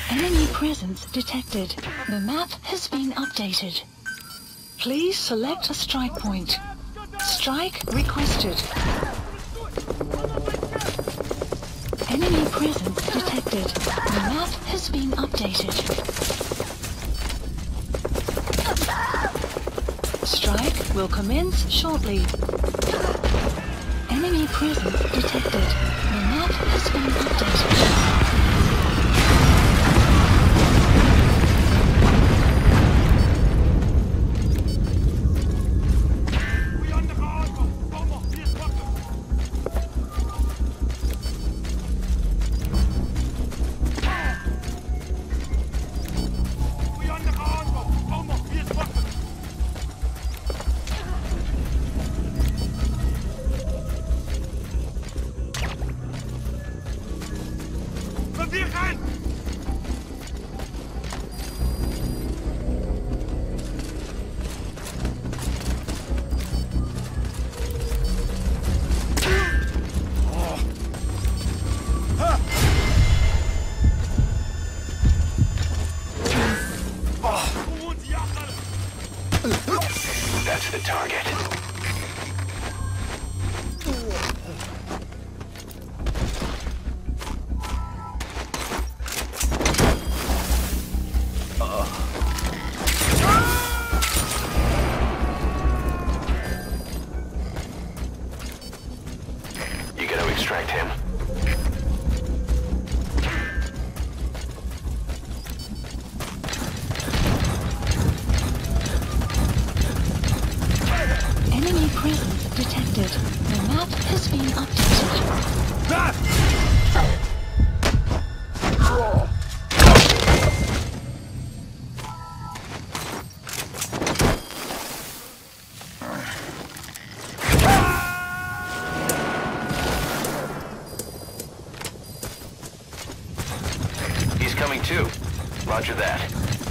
Enemy presence detected. The map has been updated. Please select a strike point. Strike requested. Enemy presence detected. The map has been updated. Strike will commence shortly. Enemy presence detected. The map has been updated. That's the target. You gotta extract him. Enemy presence detected. The map has been updated. He's coming too. Roger that.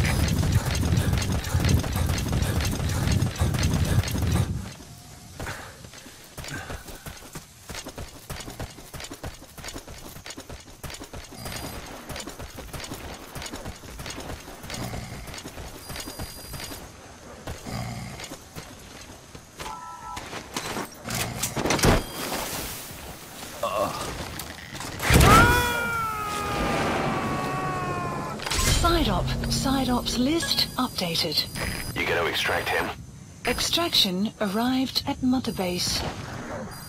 Side ops list updated. You gotta extract him. Extraction arrived at Mother Base.